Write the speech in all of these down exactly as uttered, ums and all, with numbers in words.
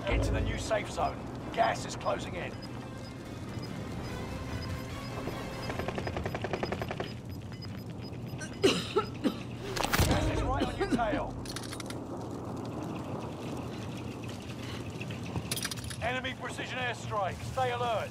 Get to the new safe zone. Gas is closing in. Gas is right on your tail. Enemy precision airstrike. Stay alert.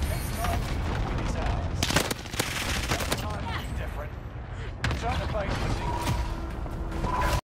Turn the base.